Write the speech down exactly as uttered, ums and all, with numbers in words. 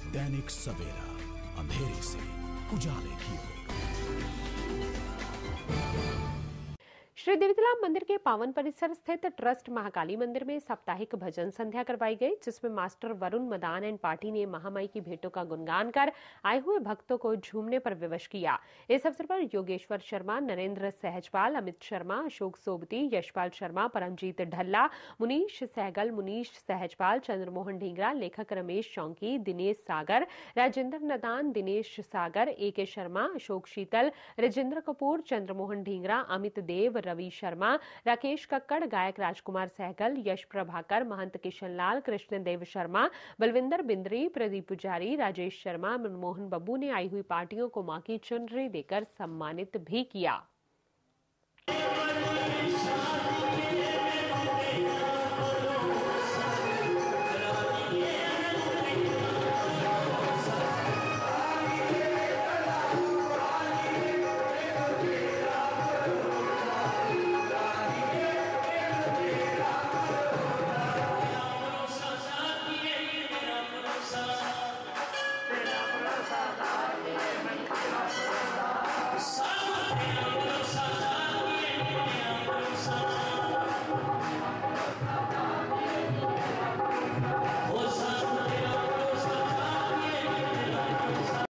दैनिक सवेरा, अंधेरे से उजाले की ओर। श्री देवीतला मंदिर के पावन परिसर स्थित ट्रस्ट महाकाली मंदिर में साप्ताहिक भजन संध्या करवाई गई, जिसमें master Varun Madan and party ने महामाई की भेंटों का गुणगान कर आए हुए भक्तों को झूमने पर विवश किया। इस अवसर पर योगेश्वर शर्मा, नरेंद्र सहजपाल, अमित शर्मा, अशोक सोबती, यशपाल शर्मा, परमजीत ढल्ला, मुनीश सहगल, मुनीश सहजपाल, चंद्रमोहन ढींगरा, लेखक रमेश चौंकी, दिनेश सागर, राजेंद्र नदान, दिनेश सागर, ए के शर्मा, अशोक शीतल, राजेंद्र कपूर, चंद्रमोहन ढींगरा, अमित देव, रवि शर्मा, राकेश कक्कड़, गायक राजकुमार सहगल, यश प्रभाकर, महंत किशनलाल, कृष्णदेव शर्मा, बलविंदर बिंद्री, प्रदीप पुजारी, राजेश शर्मा, मनमोहन बब्बू ने आई हुई पार्टियों को मां की चुनरी देकर सम्मानित भी किया।